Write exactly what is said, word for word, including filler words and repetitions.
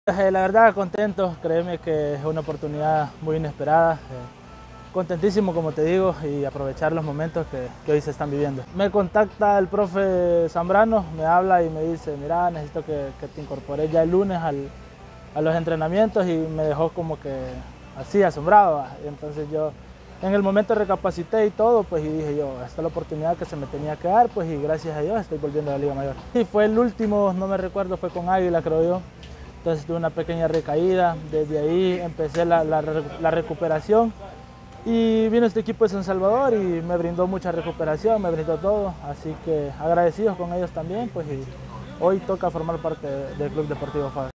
Eh, La verdad, contento, créeme que es una oportunidad muy inesperada. eh, Contentísimo, como te digo, y aprovechar los momentos que, que hoy se están viviendo. Me contacta el profe Zambrano, me habla y me dice, mira, necesito que, que te incorpores ya el lunes al, a los entrenamientos, y me dejó como que así, asombrado. ¿va? Y entonces yo en el momento recapacité y todo, pues y dije yo, esta es la oportunidad que se me tenía que dar, pues y gracias a Dios estoy volviendo a la Liga Mayor. Y fue el último, no me recuerdo, fue con Águila, creo yo. Entonces tuve una pequeña recaída, desde ahí empecé la, la, la recuperación y vino este equipo de San Salvador y me brindó mucha recuperación, me brindó todo, así que agradecidos con ellos también, pues y hoy toca formar parte del Club Deportivo F A B.